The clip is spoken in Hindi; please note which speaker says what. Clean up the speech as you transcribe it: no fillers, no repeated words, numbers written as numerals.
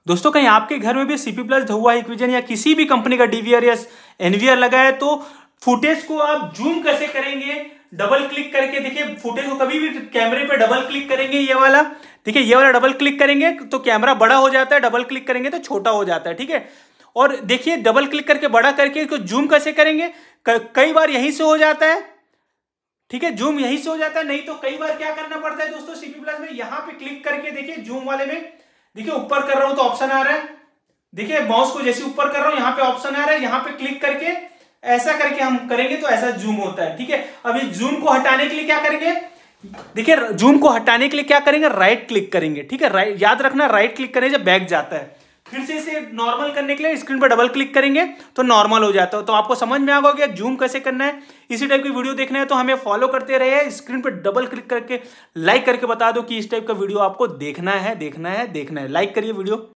Speaker 1: दोस्तों कहीं आपके घर में भी CP Plus, धुआ, हिक्विजन या किसी भी कंपनी का DVR या NVR लगा है तो फुटेज को आप जूम कैसे करेंगे, डबल क्लिक करके देखिए फुटेज को कभी भी कैमरे पे डबल क्लिक करेंगे, ये वाला देखिए, ये वाला डबल क्लिक करेंगे तो कैमरा बड़ा हो जाता है, डबल क्लिक करेंगे तो छोटा हो जाता है, ठीक है। और देखिए डबल क्लिक करके बड़ा करके इसको जूम कैसे करेंगे, कई बार यहीं से हो जाता है, ठीक है, जूम यहीं से हो जाता है, नहीं तो कई बार क्या करना पड़ता है दोस्तों CP Plus में, यहां पे क्लिक करके देखिए जूम वाले में, देखिए ऊपर कर रहा हूं तो ऑप्शन आ रहा है, देखिए माउस को जैसे ऊपर कर रहा हूं यहां पे ऑप्शन आ रहा है, यहां पे क्लिक करके ऐसा करके हम करेंगे तो ऐसा जूम होता है, ठीक है। अब इस जूम को हटाने के लिए क्या करेंगे, देखिए जूम को हटाने के लिए क्या करेंगे, राइट क्लिक करेंगे, ठीक है, राइट, याद रखना राइट क्लिक करें जब बैक जाता है, फिर से इसे नॉर्मल करने के लिए स्क्रीन पर डबल क्लिक करेंगे तो नॉर्मल हो जाता है। तो आपको समझ में आ गया जूम कैसे करना है। इसी टाइप की वीडियो देखना है तो हमें फॉलो करते रहिए, स्क्रीन पर डबल क्लिक करके लाइक करके बता दो कि इस टाइप का वीडियो आपको देखना है, लाइक करिए वीडियो।